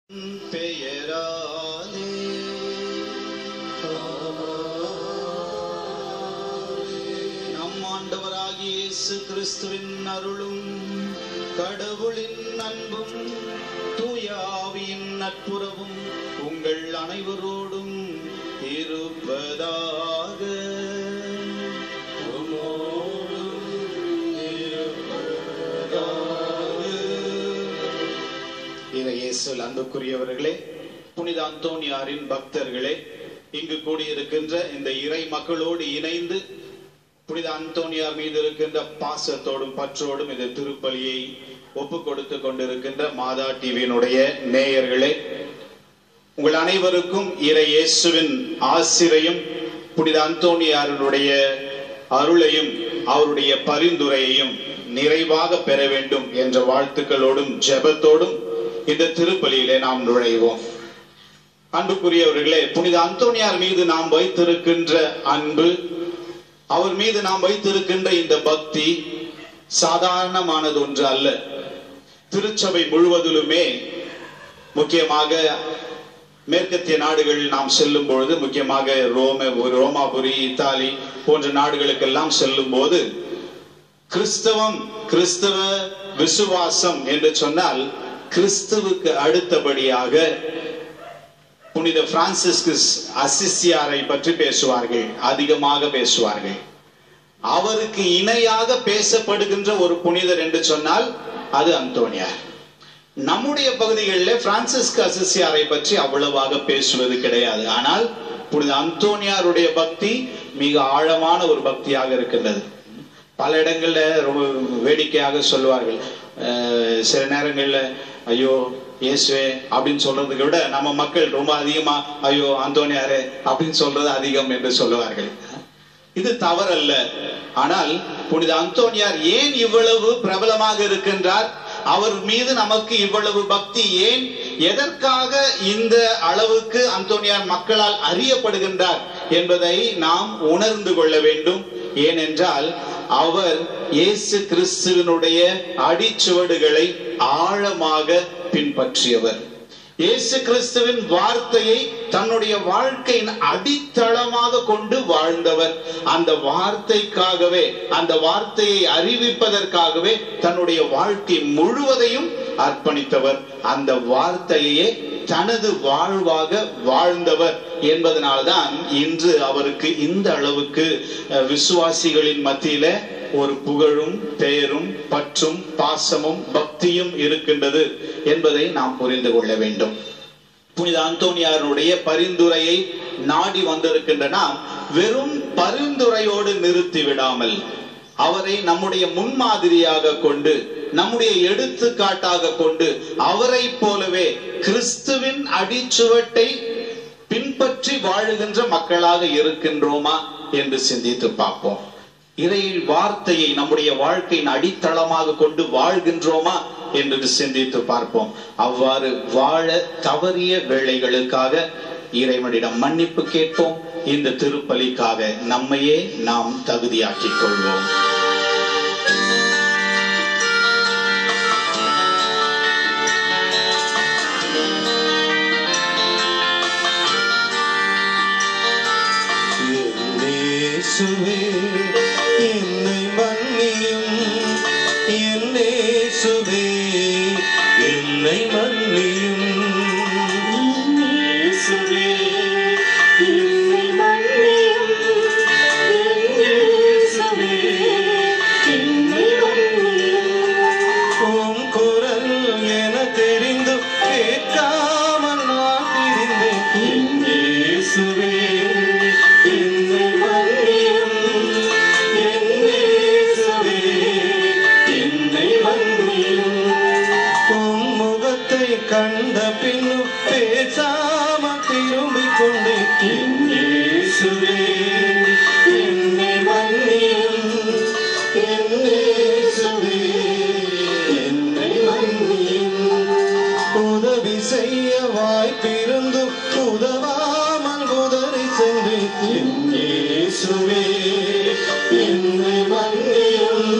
பெயராலே நம் ஆண்டவராகிய இயேசு கிறிஸ்துவின் அருளும் கடவுளின் அன்பும் தூய ஆவியின் நட்புறவும் உங்கள் அனைவரோடும் இருப்பதாக. இயேசுவில் அன்புக்குரியவர்களே, புனித அந்தோனியாரின் பக்தர்களே, இங்கு கூடியிருக்கின்ற இந்த இறை மக்களோடு இணைந்து புனித அந்தோனியார் மீது இருக்கின்ற பாசத்தோடும் பற்றோடும் இந்த திருப்பலியை ஒப்பு கொடுத்து கொண்டிருக்கின்ற மாதா டிவியினுடைய நேயர்களே, உங்கள் அனைவருக்கும் இறை இயேசுவின் ஆசிரையும் புனித அந்தோனியாரினுடைய அருளையும் அவருடைய பரிந்துரையையும் நிறைவாக பெற வேண்டும் என்ற வாழ்த்துக்களோடும் ஜெபத்தோடும் இந்த திருப்பலியிலே நாம் நுழைவோம். அன்புக்குரியவர்களே, புனித அந்தோனியார் மீது நாம் வைத்திருக்கின்ற அன்பு, அவர் மீது நாம் வைத்திருக்கின்ற இந்த பக்தி சாதாரணமானது ஒன்று அல்ல. திருச்சபை முழுவதிலுமே, முக்கியமாக மேற்கத்திய நாடுகள் நாம் செல்லும் பொழுது, முக்கியமாக ரோமாபுரி, இத்தாலி போன்ற நாடுகளுக்கெல்லாம் செல்லும் போது, கிறிஸ்தவ விசுவாசம் என்று சொன்னால் கிறிஸ்துவுக்கு அடுத்தபடியாக புனித பிரான்சிஸ்கஸ் அசிசியாரை பற்றி பேசுவார்கள், அதிகமாக பேசுவார்கள். அவருக்கு இணையாக பேசப்படுகின்ற ஒரு புனிதர் என்று சொன்னால் அது அந்தோனியார். நம்முடைய பகுதிகளில் பிரான்சிஸ்கு அசிசியாரை பற்றி அவ்வளவாக பேசுவது கிடையாது. ஆனால் புனித அந்தோனியாருடைய பக்தி மிக ஆழமான ஒரு பக்தியாக இருக்கின்றது. பல இடங்கள்ல ரொம்ப வேடிக்கையாக சொல்லுவார்கள். சில நேரங்கள்ல ஐயோ இயேசுவே அப்படின்னு சொல்றதுக்கு விட நம்ம மக்கள் ரொம்ப அதிகமா ஐயோ அந்தோனியாரே அப்படின்னு சொல்றது அதிகம் என்று சொல்லுவார்கள். இது தவறல்ல. ஆனால் புனித அந்தோனியார் ஏன் இவ்வளவு பிரபலமாக இருக்கின்றார்? அவர் மீது நமக்கு இவ்வளவு பக்தி ஏன்? எதற்காக இந்த அளவுக்கு அந்தோனியார் மக்களால் அறியப்படுகின்றார் என்பதை நாம் உணர்ந்து கொள்ள வேண்டும். ஏனென்றால் அவர் இயேசு கிறிஸ்துவினுடைய அடிச்சுவடுகளை ஆழமாக பின்பற்றியவர். இயேசு கிறிஸ்துவின் வார்த்தையை தன்னுடைய வாழ்க்கையின் அடித்தளமாக கொண்டு வாழ்ந்தவர். அந்த வார்த்தைக்காகவே, அந்த வார்த்தையை அறிவிப்பதற்காகவே தன்னுடைய வாழ்க்கை முழுவதையும் அர்ப்பணித்தவர். அந்த வார்த்தையே தனது வாழ்வாக வாழ்ந்தவர் என்பதனால்தான் இன்று அவருக்கு இந்த அளவுக்கு விசுவாசிகளின் மத்தியில ஒரு புகழும் பெயரும் பற்றும் பாசமும் பக்தியும் இருக்கின்றது என்பதை நாம் புரிந்து கொள்ள வேண்டும். புனித அந்தோனியாருடைய பரிந்துரையை நாடி வந்திருக்கின்ற நாம் வெறும் பரிந்துரையோடு நிறுத்தி விடாமல் அவரை நம்முடைய முன்மாதிரியாக கொண்டு, நம்முடைய எடுத்துக்காட்டாக கொண்டு, அவரை போலவே கிறிஸ்துவின் அடிச்சுவட்டை பின்பற்றி வாழுகின்ற மக்களாக இருக்கின்றோமா என்று சிந்தித்து பார்ப்போம். இறை வார்த்தையை நம்முடைய வாழ்க்கையின் அடித்தளமாக கொண்டு வாழ்கின்றோமா என்று சிந்தித்து பார்ப்போம். அவ்வாறு வாழ தவறிய வேளைகளுக்காக இறைவனிடம் மன்னிப்பு கேட்போம். இந்த திருப்பலிக்காக நம்மையே நாம் தகுதியாக்கிக் கொள்வோம். என்னை மன்னியும், என்னேசுவே என்னை மன்னியும், என்னேசுவே என்னை மன்னியும், என்னேசுவே என்னை மன்னியும். உம் குரல் என தெரிந்து கேட்காமல் நான் இருந்தேன். என்னேசுவே என்னை மன்னியும், என்னேசுவே என்னை மன்னியும். உன் முகத்தை கண்ட பின்னும் பேசாமல் திரும்பிக் கொண்டேன். என்னேசுவே என்னை மன்னியும், என்னேசுவே என்னை மன்னியும். உதவி செய்ய வாய்ப்பிருந்தும் உதவாமல் உதறி சென்றேன். என்னேசுவே என்னை மன்னியும்,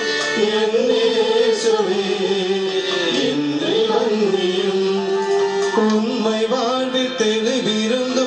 என்னேசுவே என்னை மன்னியும். உண்மை வாழ்வில் தெளிவிருந்தும்